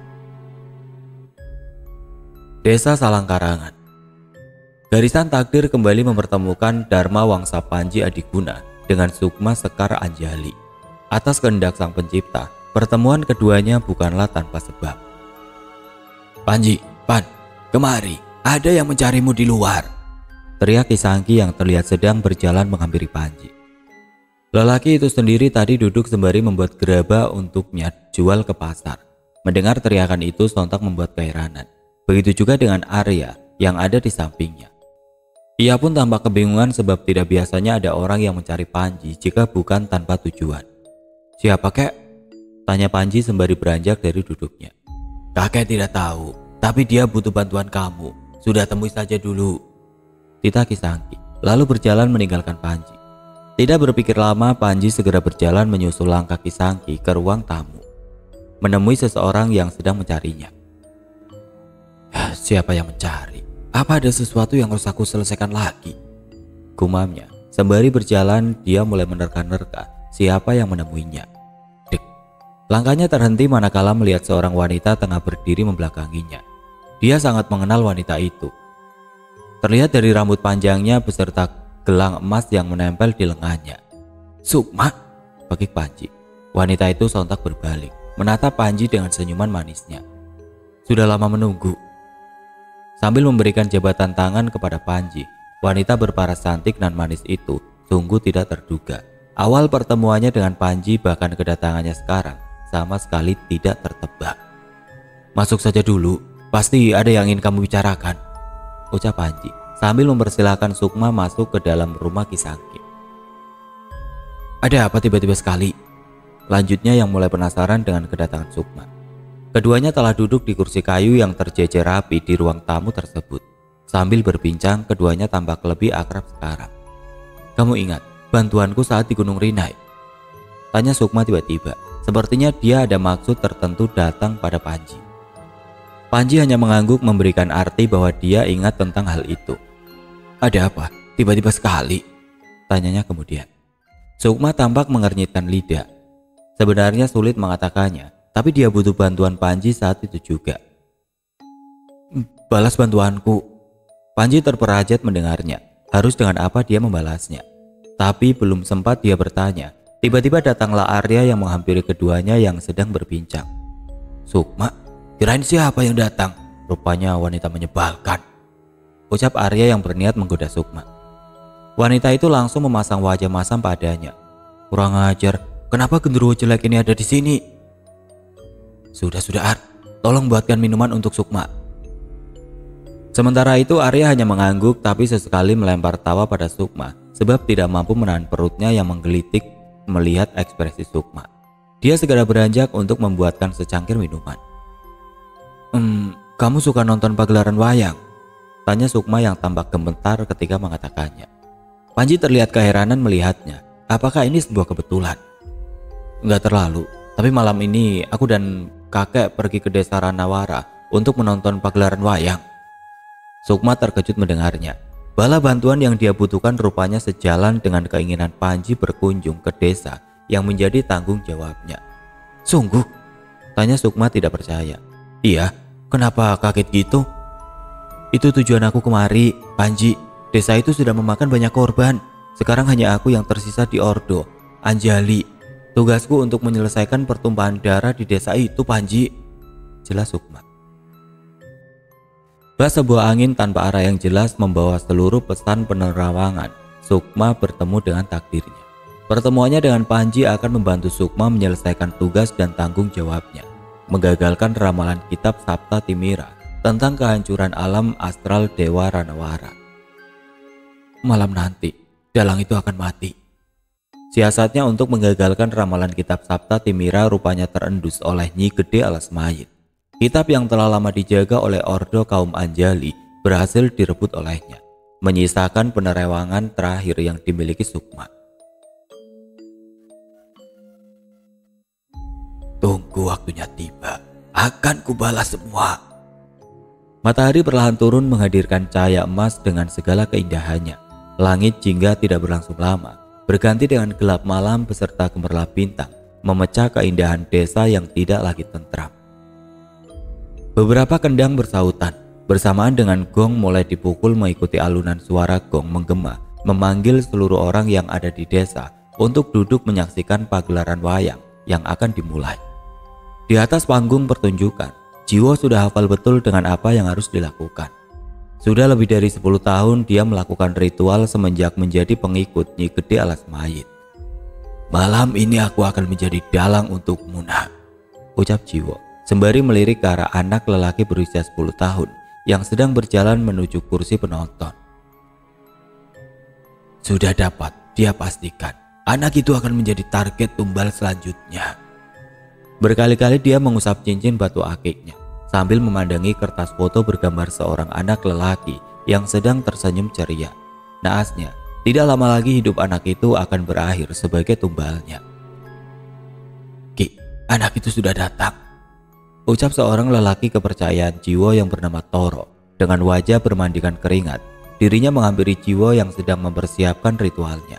Desa Salangkarangan. Garisan takdir kembali mempertemukan Dharma Wangsa Panji Adiguna dengan Sukma Sekar Anjali. Atas kehendak Sang Pencipta, pertemuan keduanya bukanlah tanpa sebab. Panji, Pan, kemari, ada yang mencarimu di luar, teriak Kisangki yang terlihat sedang berjalan menghampiri Panji. Lelaki itu sendiri tadi duduk sembari membuat gerabah untuknya jual ke pasar. Mendengar teriakan itu sontak membuat keheranan. Begitu juga dengan Arya yang ada di sampingnya. Ia pun tampak kebingungan sebab tidak biasanya ada orang yang mencari Panji jika bukan tanpa tujuan. Siapa kek? Tanya Panji sembari beranjak dari duduknya. Kakek tidak tahu, tapi dia butuh bantuan kamu. Sudah temui saja dulu, titah Kisangki, lalu berjalan meninggalkan Panji. Tidak berpikir lama, Panji segera berjalan menyusul langkah Kisangki ke ruang tamu, menemui seseorang yang sedang mencarinya. Siapa yang mencari? Apa ada sesuatu yang harus aku selesaikan lagi? Gumamnya, sembari berjalan dia mulai menerka-nerka siapa yang menemuinya. Dek. Langkahnya terhenti manakala melihat seorang wanita tengah berdiri membelakanginya. Dia sangat mengenal wanita itu. Terlihat dari rambut panjangnya beserta gelang emas yang menempel di lengannya. Sukma, pekik Panji. Wanita itu sontak berbalik, menatap Panji dengan senyuman manisnya. Sudah lama menunggu. Sambil memberikan jabatan tangan kepada Panji, wanita berparas cantik dan manis itu sungguh tidak terduga. Awal pertemuannya dengan Panji bahkan kedatangannya sekarang sama sekali tidak tertebak. Masuk saja dulu, pasti ada yang ingin kamu bicarakan, ucap Panji sambil mempersilahkan Sukma masuk ke dalam rumah Kisangki. Ada apa tiba-tiba sekali? Lanjutnya yang mulai penasaran dengan kedatangan Sukma. Keduanya telah duduk di kursi kayu yang terjejer rapi di ruang tamu tersebut. Sambil berbincang, keduanya tampak lebih akrab sekarang. Kamu ingat bantuanku saat di Gunung Rinai? Tanya Sukma tiba-tiba. Sepertinya dia ada maksud tertentu datang pada Panji. Panji hanya mengangguk memberikan arti bahwa dia ingat tentang hal itu. Ada apa? Tiba-tiba sekali? Tanyanya kemudian. Sukma tampak mengernyitkan lidah. Sebenarnya sulit mengatakannya, tapi dia butuh bantuan Panji saat itu juga. Balas bantuanku. Panji terperajat mendengarnya. Harus dengan apa dia membalasnya. Tapi belum sempat dia bertanya, tiba-tiba datanglah Arya yang menghampiri keduanya yang sedang berbincang. Sukma, kirain siapa yang datang? Rupanya wanita menyebalkan, ucap Arya yang berniat menggoda Sukma. Wanita itu langsung memasang wajah masam padanya. Kurang ajar, kenapa genderuwo jelek ini ada di sini? Sudah Ar, tolong buatkan minuman untuk Sukma. Sementara itu Arya hanya mengangguk tapi sesekali melempar tawa pada Sukma sebab tidak mampu menahan perutnya yang menggelitik melihat ekspresi Sukma. Dia segera beranjak untuk membuatkan secangkir minuman. Kamu suka nonton pagelaran wayang? Tanya Sukma yang tampak gemetar ketika mengatakannya. Panji terlihat keheranan melihatnya. Apakah ini sebuah kebetulan? Enggak terlalu, tapi malam ini aku dan kakek pergi ke desa Ranawara untuk menonton pagelaran wayang. Sukma terkejut mendengarnya. Bala bantuan yang dia butuhkan rupanya sejalan dengan keinginan Panji berkunjung ke desa yang menjadi tanggung jawabnya. Sungguh? Tanya Sukma tidak percaya. Iya, kenapa kaget gitu? Itu tujuan aku kemari, Panji. Desa itu sudah memakan banyak korban. Sekarang hanya aku yang tersisa di Ordo, Anjali. Tugasku untuk menyelesaikan pertumpahan darah di desa itu, Panji, jelas Sukma. Bas sebuah angin tanpa arah yang jelas membawa seluruh pesan penerawangan Sukma bertemu dengan takdirnya. Pertemuannya dengan Panji akan membantu Sukma menyelesaikan tugas dan tanggung jawabnya, menggagalkan ramalan kitab Sapta Timira tentang kehancuran alam astral Dewa Ranawara. Malam nanti, dalang itu akan mati. Siasatnya untuk menggagalkan ramalan kitab Sapta Timira rupanya terendus oleh Nyi Gede Alas Mayit. Kitab yang telah lama dijaga oleh Ordo kaum Anjali berhasil direbut olehnya, menyisakan penerewangan terakhir yang dimiliki Sukma. Tunggu waktunya tiba, akan kubalas semua. Matahari perlahan turun menghadirkan cahaya emas dengan segala keindahannya. Langit jingga tidak berlangsung lama, berganti dengan gelap malam beserta gemerlap bintang, memecah keindahan desa yang tidak lagi tentram. Beberapa kendang bersautan, bersamaan dengan gong mulai dipukul mengikuti alunan suara gong menggema, memanggil seluruh orang yang ada di desa untuk duduk menyaksikan pagelaran wayang yang akan dimulai. Di atas panggung pertunjukan, Jiwo sudah hafal betul dengan apa yang harus dilakukan. Sudah lebih dari 10 tahun dia melakukan ritual semenjak menjadi pengikut Nyi Gede Alas Mayit. Malam ini aku akan menjadi dalang untuk Muna, ucap Jiwo, sembari melirik ke arah anak lelaki berusia 10 tahun yang sedang berjalan menuju kursi penonton. Sudah dapat, dia pastikan anak itu akan menjadi target tumbal selanjutnya. Berkali-kali dia mengusap cincin batu akiknya sambil memandangi kertas foto bergambar seorang anak lelaki yang sedang tersenyum ceria. Naasnya, tidak lama lagi hidup anak itu akan berakhir sebagai tumbalnya. Ki, anak itu sudah datang, ucap seorang lelaki kepercayaan Jiwo yang bernama Toro. Dengan wajah bermandikan keringat, dirinya menghampiri Jiwo yang sedang mempersiapkan ritualnya.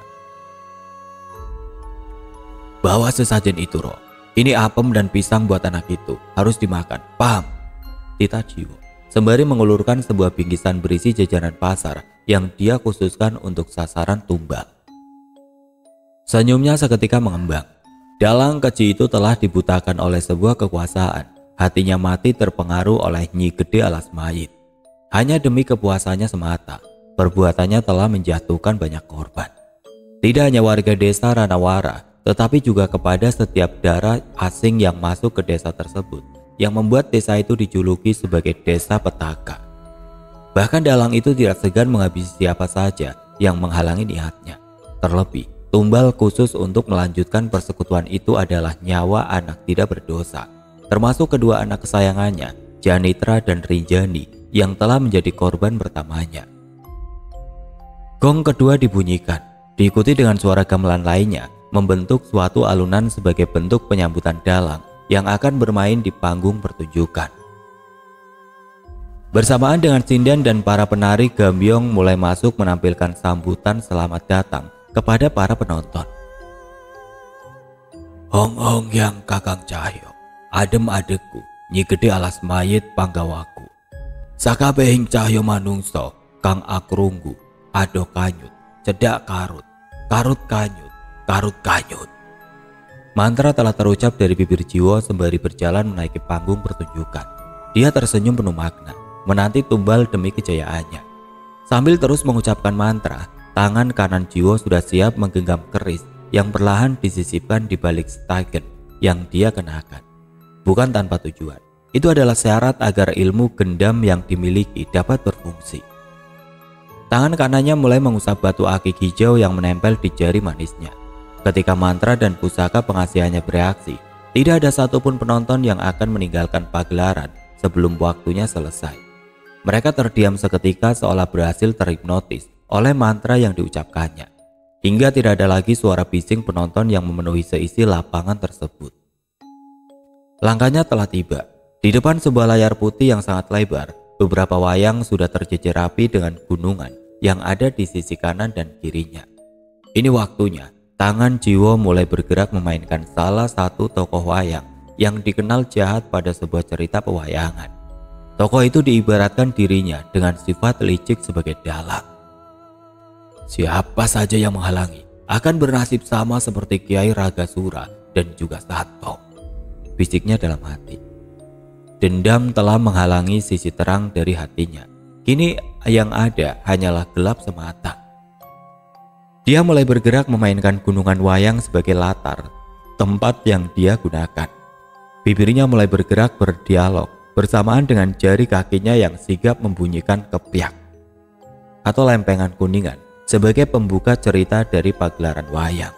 Bawa sesajen itu, Ro. Ini apem dan pisang buat anak itu, harus dimakan, paham? Tita Jiwo, sembari mengulurkan sebuah bingkisan berisi jajanan pasar yang dia khususkan untuk sasaran tumbal. Senyumnya seketika mengembang. Dalang keji itu telah dibutakan oleh sebuah kekuasaan. Hatinya mati terpengaruh oleh Nyi Gede Alas Mayit. Hanya demi kepuasannya semata, perbuatannya telah menjatuhkan banyak korban. Tidak hanya warga desa Ranawara, tetapi juga kepada setiap darah asing yang masuk ke desa tersebut, yang membuat desa itu dijuluki sebagai desa petaka. Bahkan dalang itu tidak segan menghabisi siapa saja yang menghalangi niatnya. Terlebih, tumbal khusus untuk melanjutkan persekutuan itu adalah nyawa anak tidak berdosa, termasuk kedua anak kesayangannya, Janitra dan Rinjani, yang telah menjadi korban pertamanya. Gong kedua dibunyikan, diikuti dengan suara gamelan lainnya, membentuk suatu alunan sebagai bentuk penyambutan dalang yang akan bermain di panggung pertunjukan. Bersamaan dengan Sindan dan para penari, Gambyong mulai masuk menampilkan sambutan selamat datang kepada para penonton. Hong Hong yang Kakang Cahyo, adem adekku, Nyi Gede Alas Mayit panggawaku. Sakabehing Cahyo manungso, Kang Akrunggu, Ado Kanyut, Cedak Karut, Karut Kanyut, Karut Kanyut. Mantra telah terucap dari bibir Jiwo sembari berjalan menaiki panggung pertunjukan. Dia tersenyum penuh makna, menanti tumbal demi kejayaannya. Sambil terus mengucapkan mantra, tangan kanan Jiwo sudah siap menggenggam keris yang perlahan disisipkan di balik stagen yang dia kenakan. Bukan tanpa tujuan, itu adalah syarat agar ilmu gendam yang dimiliki dapat berfungsi. Tangan kanannya mulai mengusap batu akik hijau yang menempel di jari manisnya. Ketika mantra dan pusaka pengasihannya bereaksi, tidak ada satupun penonton yang akan meninggalkan pagelaran sebelum waktunya selesai. Mereka terdiam seketika seolah berhasil terhipnotis oleh mantra yang diucapkannya, hingga tidak ada lagi suara bising penonton yang memenuhi seisi lapangan tersebut. Langkahnya telah tiba. Di depan sebuah layar putih yang sangat lebar, beberapa wayang sudah terjejer rapi dengan gunungan yang ada di sisi kanan dan kirinya. Ini waktunya. Tangan Jiwo mulai bergerak memainkan salah satu tokoh wayang yang dikenal jahat pada sebuah cerita pewayangan. Tokoh itu diibaratkan dirinya dengan sifat licik sebagai dalang. Siapa saja yang menghalangi akan bernasib sama seperti Kiai Ragasura dan juga Sato, bisiknya dalam hati. Dendam telah menghalangi sisi terang dari hatinya. Kini yang ada hanyalah gelap semata. Dia mulai bergerak memainkan gunungan wayang sebagai latar tempat yang dia gunakan. Bibirnya mulai bergerak berdialog bersamaan dengan jari kakinya yang sigap membunyikan kepiak atau lempengan kuningan sebagai pembuka cerita dari pagelaran wayang.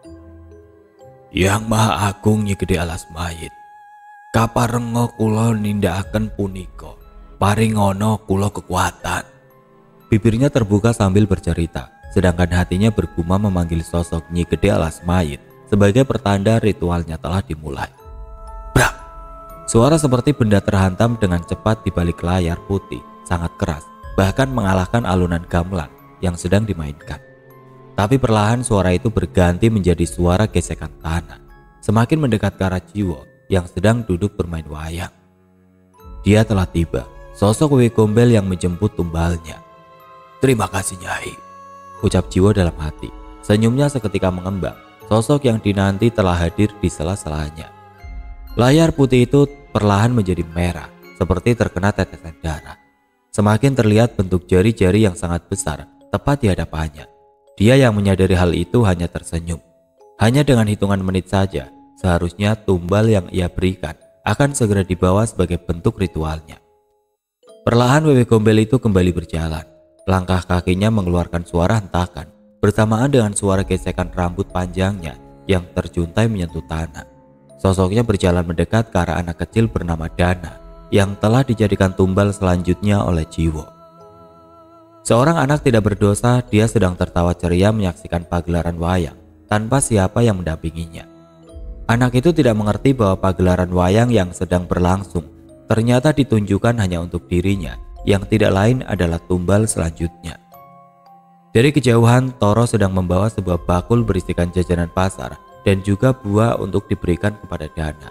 Yang Maha Agung Nyi Gede Alas Mayit, kaparenga kula nindakaken punika, paringono kula kekuatan. Bibirnya terbuka sambil bercerita, sedangkan hatinya bergumam memanggil sosok Nyi Gede Alas Mayit sebagai pertanda ritualnya telah dimulai. Brak! Suara seperti benda terhantam dengan cepat di balik layar putih, sangat keras, bahkan mengalahkan alunan gamelan yang sedang dimainkan. Tapi perlahan suara itu berganti menjadi suara gesekan tanah, semakin mendekat ke arah Jiwo yang sedang duduk bermain wayang. Dia telah tiba, sosok Wewe Gombel yang menjemput tumbalnya. Terima kasih Nyai, ucap Jiwo dalam hati. Senyumnya seketika mengembang, sosok yang dinanti telah hadir di sela-selanya. Layar putih itu perlahan menjadi merah, seperti terkena tetesan darah. Semakin terlihat bentuk jari-jari yang sangat besar tepat di hadapannya. Dia yang menyadari hal itu hanya tersenyum. Hanya dengan hitungan menit saja, seharusnya tumbal yang ia berikan akan segera dibawa sebagai bentuk ritualnya. Perlahan Wewe Gombel itu kembali berjalan. Langkah kakinya mengeluarkan suara hentakan bersamaan dengan suara gesekan rambut panjangnya yang terjuntai menyentuh tanah. Sosoknya berjalan mendekat ke arah anak kecil bernama Dana yang telah dijadikan tumbal selanjutnya oleh Jiwo. Seorang anak tidak berdosa, dia sedang tertawa ceria menyaksikan pagelaran wayang tanpa siapa yang mendampinginya. Anak itu tidak mengerti bahwa pagelaran wayang yang sedang berlangsung ternyata ditunjukkan hanya untuk dirinya, yang tidak lain adalah tumbal selanjutnya. Dari kejauhan, Toro sedang membawa sebuah bakul berisikan jajanan pasar dan juga buah untuk diberikan kepada Dana.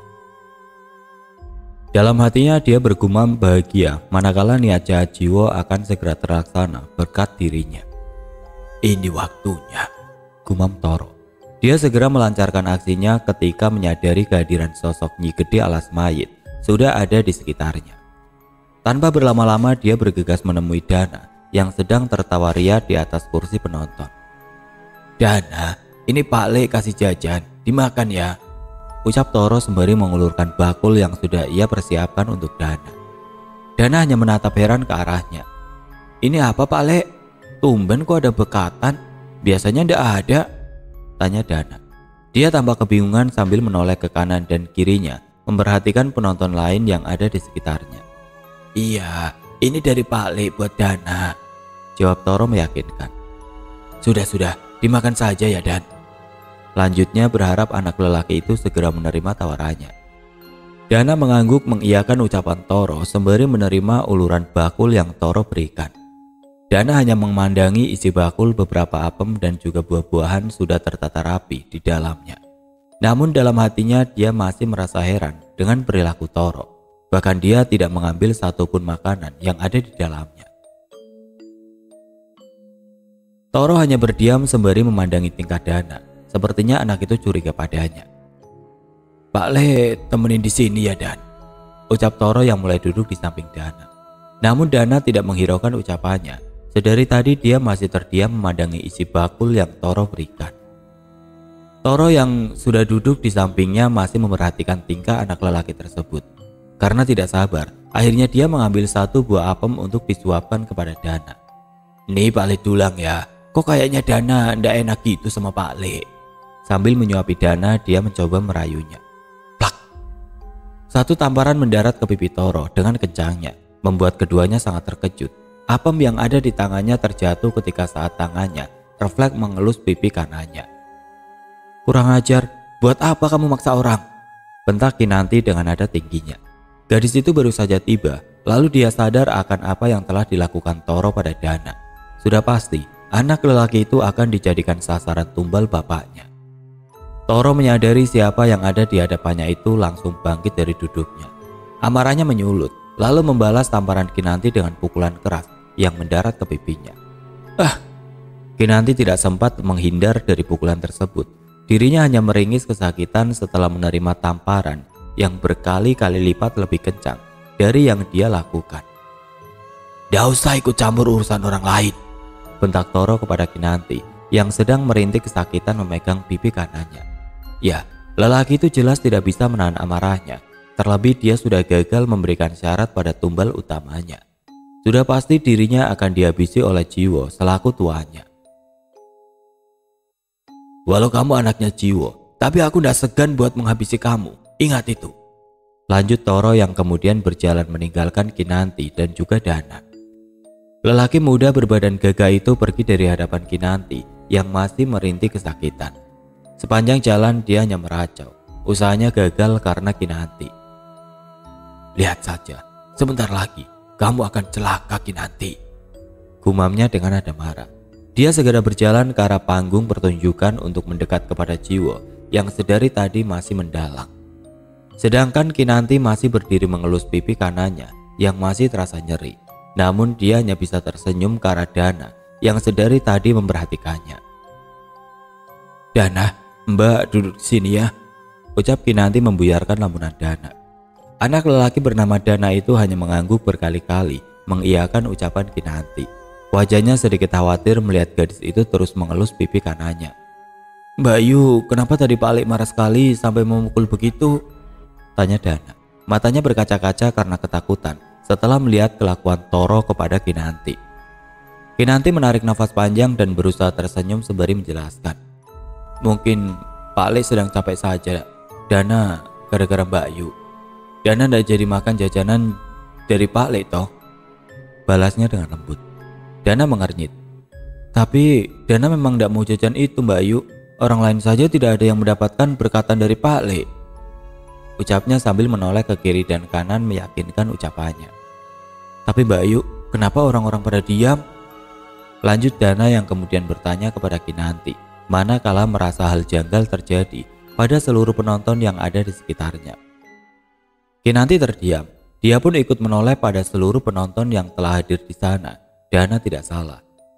Dalam hatinya dia bergumam bahagia manakala niat jahat Jiwo akan segera terlaksana berkat dirinya. Ini waktunya, gumam Toro. Dia segera melancarkan aksinya ketika menyadari kehadiran sosok Nyi Gede Alas Mayit sudah ada di sekitarnya. Tanpa berlama-lama dia bergegas menemui Dana yang sedang tertawa ria di atas kursi penonton. Dana, ini Pak Le kasih jajan, dimakan ya, ucap Toro sembari mengulurkan bakul yang sudah ia persiapkan untuk Dana. Dana hanya menatap heran ke arahnya. Ini apa Pak Le? Tumben kok ada bekatan, biasanya ndak ada, tanya Dana. Dia tampak kebingungan sambil menoleh ke kanan dan kirinya memperhatikan penonton lain yang ada di sekitarnya. Iya, ini dari Pak Le buat Dana, jawab Toro meyakinkan. Sudah, dimakan saja ya Dan. Lanjutnya berharap anak lelaki itu segera menerima tawarannya. Dana mengangguk mengiyakan ucapan Toro sembari menerima uluran bakul yang Toro berikan. Dana hanya memandangi isi bakul beberapa apem dan juga buah-buahan sudah tertata rapi di dalamnya. Namun dalam hatinya dia masih merasa heran dengan perilaku Toro. Bahkan dia tidak mengambil satupun makanan yang ada di dalamnya. Toro hanya berdiam sembari memandangi tingkah Dana. Sepertinya anak itu curiga padanya. Pak Le temenin di sini ya Dan, ucap Toro yang mulai duduk di samping Dana. Namun Dana tidak menghiraukan ucapannya. Sedari tadi dia masih terdiam memandangi isi bakul yang Toro berikan. Toro yang sudah duduk di sampingnya masih memerhatikan tingkah anak lelaki tersebut. Karena tidak sabar, akhirnya dia mengambil satu buah apem untuk disuapkan kepada Dana. Nih Pak Le dulang ya, kok kayaknya Dana ndak enak gitu sama Pak Le. Sambil menyuapi Dana, dia mencoba merayunya. Plak! Satu tamparan mendarat ke pipi Toro dengan kencangnya, membuat keduanya sangat terkejut. Apem yang ada di tangannya terjatuh ketika saat tangannya refleks mengelus pipi kanannya. Kurang ajar, buat apa kamu maksa orang? Bentak Kinanti dengan nada tingginya. Gadis itu baru saja tiba, lalu dia sadar akan apa yang telah dilakukan Toro pada Dana. Sudah pasti, anak lelaki itu akan dijadikan sasaran tumbal bapaknya. Toro menyadari siapa yang ada di hadapannya itu langsung bangkit dari duduknya. Amarahnya menyulut, lalu membalas tamparan Kinanti dengan pukulan keras yang mendarat ke pipinya. Kinanti tidak sempat menghindar dari pukulan tersebut. Dirinya hanya meringis kesakitan setelah menerima tamparan yang berkali-kali lipat lebih kencang dari yang dia lakukan. "Nggak usah ikut campur urusan orang lain," bentak Toro kepada Kinanti yang sedang merintih kesakitan memegang pipi kanannya. Ya, lelaki itu jelas tidak bisa menahan amarahnya. Terlebih dia sudah gagal memberikan syarat pada tumbal utamanya. Sudah pasti dirinya akan dihabisi oleh Jiwo selaku tuannya. "Walau kamu anaknya Jiwo, tapi aku tidak segan buat menghabisi kamu. Ingat itu," lanjut Toro yang kemudian berjalan meninggalkan Kinanti dan juga Dana. Lelaki muda berbadan gagah itu pergi dari hadapan Kinanti yang masih merintih kesakitan. Sepanjang jalan dia hanya meracau. Usahanya gagal karena Kinanti. "Lihat saja, sebentar lagi kamu akan celaka, Kinanti," gumamnya dengan nada marah. Dia segera berjalan ke arah panggung pertunjukan untuk mendekat kepada Jiwo yang sedari tadi masih mendalang. Sedangkan Kinanti masih berdiri mengelus pipi kanannya yang masih terasa nyeri. Namun dia hanya bisa tersenyum ke arah Dana yang sedari tadi memperhatikannya. "Dana, Mbak duduk di sini ya," ucap Kinanti membuyarkan lamunan Dana. Anak lelaki bernama Dana itu hanya mengangguk berkali-kali mengiyakan ucapan Kinanti. Wajahnya sedikit khawatir melihat gadis itu terus mengelus pipi kanannya. "Mbak Yu, kenapa tadi Pak Alik marah sekali sampai memukul begitu?" tanya Dana. Matanya berkaca-kaca karena ketakutan setelah melihat kelakuan Toro kepada Kinanti. Kinanti menarik nafas panjang dan berusaha tersenyum sembari menjelaskan. "Mungkin Pak Alik sedang capek saja, Dana, gara-gara Mbak Yu. Dana tidak jadi makan jajanan dari Pak Alik toh," balasnya dengan lembut. Dana mengernyit. "Tapi Dana memang tidak mau jajan itu Mbak Yu. Orang lain saja tidak ada yang mendapatkan berkatan dari Pak Le," ucapnya sambil menoleh ke kiri dan kanan meyakinkan ucapannya. "Tapi Mbak Yu, kenapa orang-orang pada diam?" lanjut Dana yang kemudian bertanya kepada Kinanti, manakala merasa hal janggal terjadi pada seluruh penonton yang ada di sekitarnya. Kinanti terdiam. Dia pun ikut menoleh pada seluruh penonton yang telah hadir di sana. Dana tidak salah.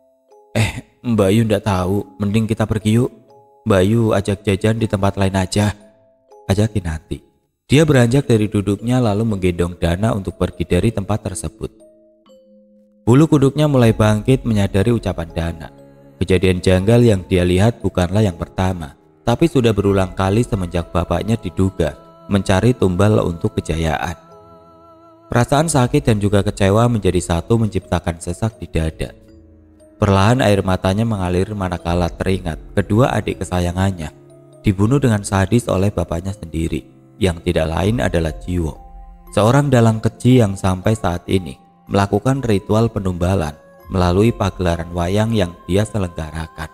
Mbak Yu tidak tahu, mending kita pergi yuk. Mbak Yu ajak jajan di tempat lain aja," ajak Kinanti. Dia beranjak dari duduknya lalu menggendong Dana untuk pergi dari tempat tersebut. Bulu kuduknya mulai bangkit menyadari ucapan Dana. Kejadian janggal yang dia lihat bukanlah yang pertama, tapi sudah berulang kali semenjak bapaknya diduga mencari tumbal untuk kejayaan. Perasaan sakit dan juga kecewa menjadi satu menciptakan sesak di dada. Perlahan air matanya mengalir manakala teringat kedua adik kesayangannya dibunuh dengan sadis oleh bapaknya sendiri, yang tidak lain adalah Jiwo, seorang dalang keji yang sampai saat ini melakukan ritual penumbalan melalui pagelaran wayang yang dia selenggarakan.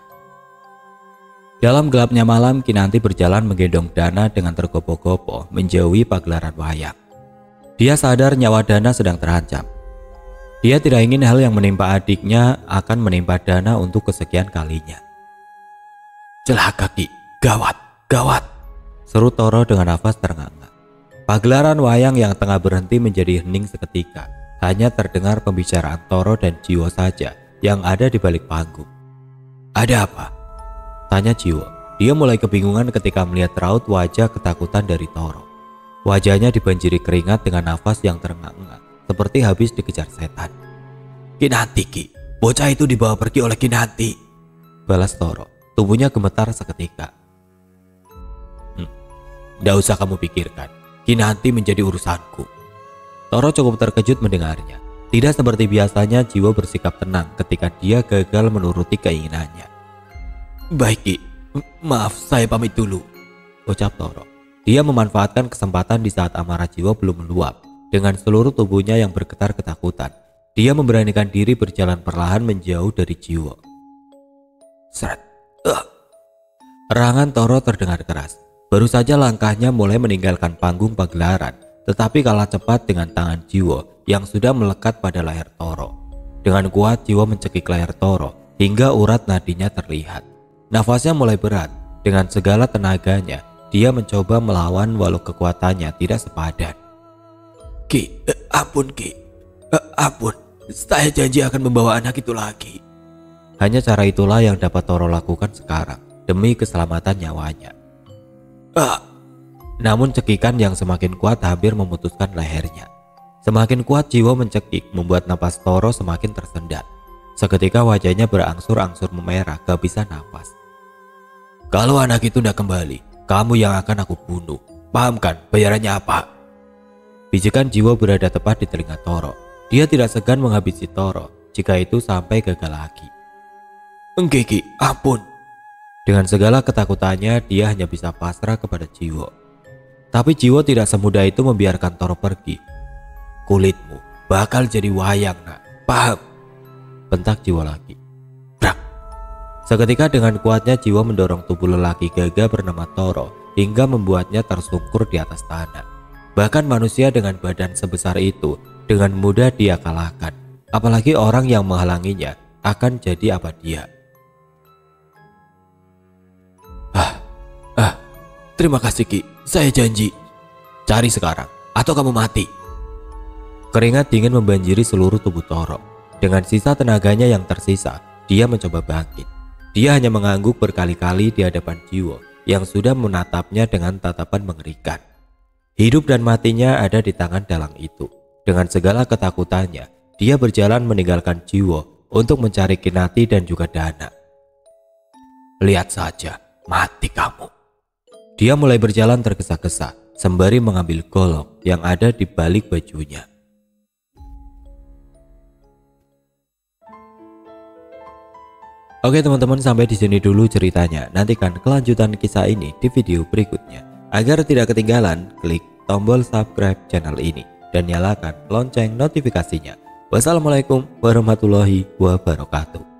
Dalam gelapnya malam, Kinanti berjalan menggendong Dana dengan tergopoh-gopoh menjauhi pagelaran wayang. Dia sadar nyawa Dana sedang terancam. Dia tidak ingin hal yang menimpa adiknya akan menimpa Dana untuk kesekian kalinya. "Celaka Ki, gawat, gawat," seru Toro dengan nafas terengah-engah. Pagelaran wayang yang tengah berhenti menjadi hening seketika. Hanya terdengar pembicaraan Toro dan Jiwo saja yang ada di balik panggung. "Ada apa?" tanya Jiwo. Dia mulai kebingungan ketika melihat raut wajah ketakutan dari Toro. Wajahnya dibanjiri keringat dengan nafas yang terengah-engah, seperti habis dikejar setan. "Kinanti Ki, bocah itu dibawa pergi oleh Kinanti," balas Toro. Tubuhnya gemetar seketika. "Nggak usah kamu pikirkan, Kinanti menjadi urusanku." Toro cukup terkejut mendengarnya. Tidak seperti biasanya Jiwo bersikap tenang ketika dia gagal menuruti keinginannya. "Baik Ki, maaf saya pamit dulu," ucap Toro. Dia memanfaatkan kesempatan di saat amarah Jiwo belum meluap. Dengan seluruh tubuhnya yang bergetar ketakutan, dia memberanikan diri berjalan perlahan menjauh dari Jiwo. Seret. Erangan Toro terdengar keras. Baru saja langkahnya mulai meninggalkan panggung pagelaran, tetapi kalah cepat dengan tangan Jiwo yang sudah melekat pada leher Toro. Dengan kuat Jiwo mencekik leher Toro hingga urat nadinya terlihat. Nafasnya mulai berat. Dengan segala tenaganya, dia mencoba melawan walau kekuatannya tidak sepadan. "Ki, ampun Ki, ampun, saya janji akan membawa anak itu lagi." Hanya cara itulah yang dapat Toro lakukan sekarang. demi keselamatan nyawanya. Namun cekikan yang semakin kuat hampir memutuskan lehernya. Semakin kuat jiwa mencekik membuat napas Toro semakin tersendat. Seketika wajahnya berangsur-angsur memerah, gak bisa napas. Kalau anak itu tidak kembali, kamu yang akan aku bunuh. Paham kan bayarannya apa? Bisikan jiwa berada tepat di telinga Toro. Dia tidak segan menghabisi Toro jika itu sampai gagal lagi. Ki, ampun. Dengan segala ketakutannya, dia hanya bisa pasrah kepada Jiwo. Tapi Jiwo tidak semudah itu membiarkan Toro pergi. Kulitmu bakal jadi wayang, nak. Paham? Bentak Jiwo lagi. Brak. Seketika dengan kuatnya Jiwo mendorong tubuh lelaki gagah bernama Toro hingga membuatnya tersungkur di atas tanah. Bahkan manusia dengan badan sebesar itu dengan mudah dia kalahkan. Apalagi orang yang menghalanginya akan jadi apa dia. Terima kasih Ki, saya janji. Cari sekarang atau kamu mati. Keringat dingin membanjiri seluruh tubuh Toro. Dengan sisa tenaganya yang tersisa, dia mencoba bangkit. Dia hanya mengangguk berkali-kali di hadapan Jiwo yang sudah menatapnya dengan tatapan mengerikan. Hidup dan matinya ada di tangan dalang itu. Dengan segala ketakutannya, dia berjalan meninggalkan Jiwo untuk mencari Kinati dan juga Dana. Lihat saja, mati kamu. Dia mulai berjalan tergesa-gesa sembari mengambil golok yang ada di balik bajunya. Oke teman-teman, sampai di sini dulu ceritanya. Nantikan kelanjutan kisah ini di video berikutnya. Agar tidak ketinggalan, klik tombol subscribe channel ini dan nyalakan lonceng notifikasinya. Wassalamualaikum warahmatullahi wabarakatuh.